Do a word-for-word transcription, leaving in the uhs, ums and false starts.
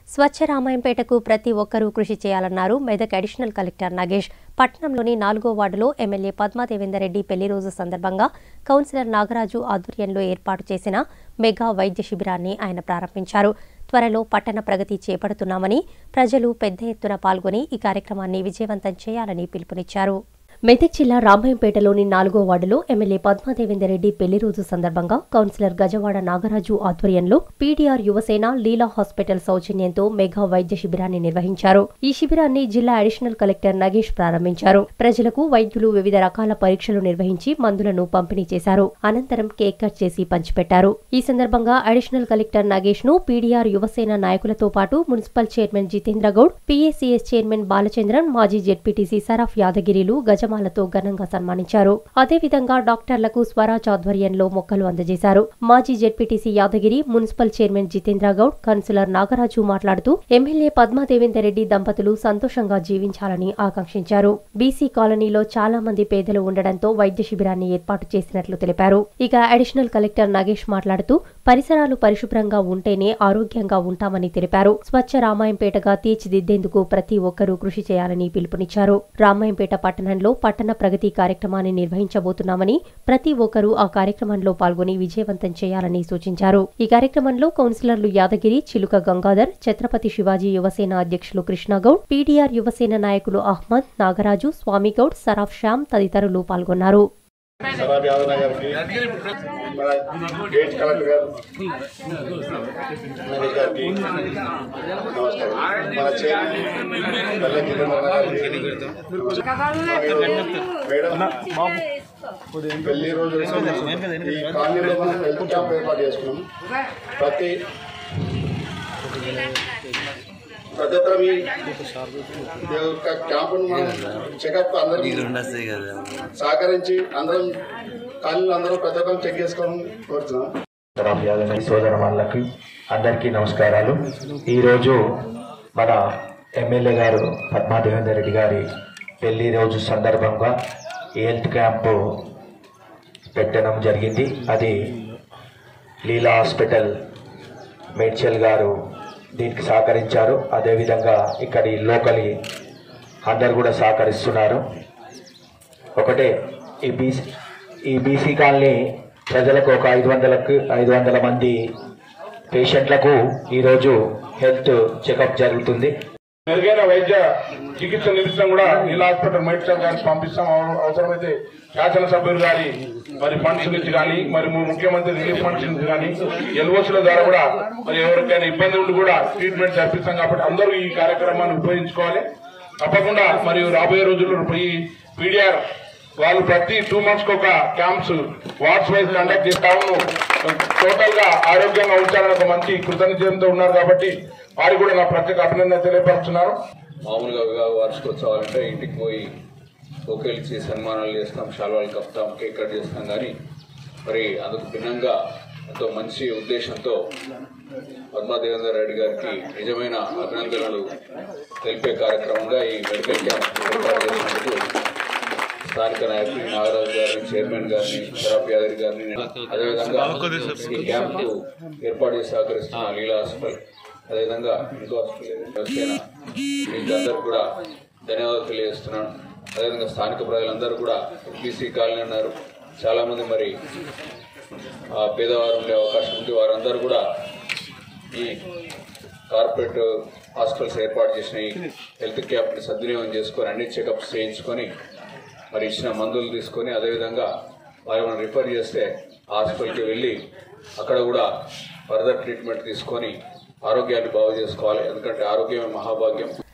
స్వచ్ఛ రామాయంపేటకు ప్రతి ఒక్కరూ కృషి చేయాలన్నారు మెదక్ అడిషనల్ కలెక్టర్ నాగేష్. పట్టణంలోని నాలుగో వార్డులో ఎమ్మెల్యే పద్మా దేవేందర్ రెడ్డి పెళ్లి రోజు సందర్భంగా కౌన్సిలర్ నాగరాజు ఆధ్వర్యంలో ఏర్పాటు చేసిన మెగా వైద్య శిబిరాన్ని ఆయన ప్రారంభించారు. త్వరలో పట్టణ ప్రగతి చేపడుతున్నామని, ప్రజలు పెద్ద ఎత్తున పాల్గొని ఈ కార్యక్రమాన్ని విజయవంతం చేయాలని పిలుపునిచ్చారు. మెదక్ జిల్లా రామాయంపేటలోని నాలుగో వార్డులో ఎమ్మెల్యే పద్మా దేవేందర్ రెడ్డి పెళ్లి రోజు సందర్భంగా కౌన్సిలర్ గజవాడ నాగరాజు ఆధ్వర్యంలో పీడీఆర్ యువసేన లీలా హాస్పిటల్ సౌజన్యంతో మెగా వైద్య శిబిరాన్ని నిర్వహించారు. ఈ శిబిరాన్ని జిల్లా అడిషనల్ కలెక్టర్ నాగేష్ ప్రారంభించారు. ప్రజలకు వైద్యులు వివిధ రకాల పరీక్షలు నిర్వహించి మందులను పంపిణీ చేశారు. అనంతరం కేక్ కట్ చేసి పంచిపెట్టారు. ఈ సందర్భంగా అడిషనల్ కలెక్టర్ నాగేష్ ను పీడీఆర్ యువసేన నాయకులతో పాటు municipal chairman Jitendra Goud, PACS chairman Balachandran, మాజీ జెడ్పీటీసీ సరఫ్ యాదగిరిలు గజ మాలతో ఘనంగా సన్మానించారు. అదేవిధంగా డాక్టర్లకు స్వరాజ్ ఆధ్వర్యంలో మొక్కలు అందజేశారు. మాజీ ZPTC Yadagiri, municipal chairman Jitendra Goud, councillor Nagaraju మాట్లాడుతూ ఎమ్మెల్యే పద్మా దేవేందర్ రెడ్డి దంపతులు సంతోషంగా జీవించాలని ఆకాంక్షించారు. బీసీ కాలనీలో చాలా మంది పేదలు ఉండడంతో వైద్య శిబిరాన్ని ఏర్పాటు చేసినట్లు తెలిపారు. ఇక అడిషనల్ కలెక్టర్ నాగేష్ మాట్లాడుతూ పరిసరాలు పరిశుభ్రంగా ఉంటేనే ఆరోగ్యంగా ఉంటామని తెలిపారు. స్వచ్ఛ రామాయంపేటగా తీర్చిదిద్దేందుకు ప్రతి ఒక్కరూ కృషి చేయాలని పిలుపునిచ్చారు. రామాయంపేట పట్టణంలో పట్టణ ప్రగతి కార్యక్రమాన్ని నిర్వహించబోతున్నామని, ప్రతి ఒక్కరూ ఆ కార్యక్రమంలో పాల్గొని విజయవంతం చేయాలని సూచించారు. ఈ కార్యక్రమంలో కౌన్సిలర్లు యాదగిరి, చిలుక గంగాధర్, ఛత్రపతి శివాజీ యువసేన అధ్యక్షులు కృష్ణగౌడ్, పీడీఆర్ యువసేన నాయకులు అహ్మద్, నాగరాజు, స్వామిగౌడ్, సరాఫ్ శ్యామ్ తదితరులు పాల్గొన్నారు. పెళ్లి రోజు ఈ కాలనీలో మనం హెల్త్ క్యాంప్ ఏర్పాటు చేసుకున్నాం. ప్రతి ప్రతి ఒక్కరు మీ యొక్క క్యాంపును మనం చెకప్ అందరూ సహకరించి అందరం కాలనీలో అందరూ ప్రతి ఒక్కరు చెక్ చేసుకోవాలని కోరుతున్నాం. సోదర వాళ్ళకి అందరికీ నమస్కారాలు. ఈరోజు మన ఎమ్మెల్యే గారు పద్మా దేవేందర్ రెడ్డి గారి పెళ్లి రోజు సందర్భంగా హెల్త్ క్యాంపు పెట్టడం జరిగింది. అది లీలా హాస్పిటల్ మేడ్చల్ గారు దీనికి సహకరించారు. అదేవిధంగా ఇక్కడి లోకల్ అందరు కూడా సహకరిస్తున్నారు. ఒకటే ఈ బీసీ ఈ బీసీ కాలనీ ప్రజలకు ఒక ఐదు వందలకు ఐదు వందల మంది పేషెంట్లకు ఈరోజు హెల్త్ చెకప్ జరుగుతుంది. మెరుగైన వైద్య చికిత్స నిమిత్తం కూడా లీలా హాస్పిటల్ మేడ్చల్ గారికి పంపిస్తాం. అవసరమైతే శాసనసభ్యులు గారి మరి ఫండ్స్ నుంచి కానీ, మరి ముఖ్యమంత్రి రిలీఫ్ ఫండ్స్ నుంచి కానీ, ఎల్ఓసీల ద్వారా కూడా మరి ఎవరికైనా ఇబ్బంది ఉండి కూడా ట్రీట్మెంట్ జరిపిస్తాం. కాబట్టి అందరూ ఈ కార్యక్రమాన్ని ఉపయోగించుకోవాలి తప్పకుండా. మరియు రాబోయే రోజుల్లో ఈ పీడీఆర్ వాళ్ళు ప్రతి టూ మంత్స్ కి ఒక క్యాంప్స్ వార్డ్స్ వైజ్ కండక్ట్ చేస్తాము. టోటల్ గా ఆరోగ్యంగా ఉంచాలని ఒక మంచి కృతజ్ఞతతో ఉన్నారు. కాబట్టి వారికి కూడా నా ప్రత్యేక అభినందన తెలియపరుస్తున్నాను. మామూలుగా వార్షికోత్సవాలంటే ఇంటికి పోయి ఓకేలు ఇచ్చి సన్మానాలు చేస్తాం, శాల్వాలు కప్తాం, కేక్ కట్ చేస్తాం. కానీ మరి అందుకు భిన్నంగా ఎంతో మంచి ఉద్దేశంతో పద్మా దేవేందర్ రెడ్డి గారికి నిజమైన అభినందనలు తెలిపే కార్యక్రమంగా ఈ మెడికల్ క్యాంప్ ఏర్పాటు చేసినందుకు స్థానిక నాయకులు నాగరాజు గారిని, చైర్మన్ గారిని, సరాఫ్ యాదగిరి గారిని, అదేవిధంగా ఈ క్యాంపు ఏర్పాటు చేసి సహకరిస్తున్న లీలా హాస్పిటల్, అదేవిధంగా ఇంకో హాస్పిటల్ వీళ్ళందరూ కూడా ధన్యవాదాలు తెలియజేస్తున్నాను. అదేవిధంగా స్థానిక ప్రజలందరూ కూడా బీసీ కాలనీ అన్నారు, చాలామంది మరి పేదవారు ఉండే అవకాశం ఉంది. వారందరూ కూడా ఈ కార్పొరేట్ హాస్పిటల్స్ ఏర్పాటు చేసిన ఈ హెల్త్ క్యాంప్ని సద్వినియోగం చేసుకొని అన్ని చెకప్స్ చేయించుకొని మరి ఇచ్చిన మందులు తీసుకొని, అదేవిధంగా వారు మనం రిఫర్ చేస్తే హాస్పిటల్కి వెళ్ళి అక్కడ కూడా ఫర్దర్ ట్రీట్మెంట్ తీసుకొని ఆరోగ్యాన్ని బాగు చేసుకోవాలి. ఎందుకంటే ఆరోగ్యమే మహాభాగ్యం.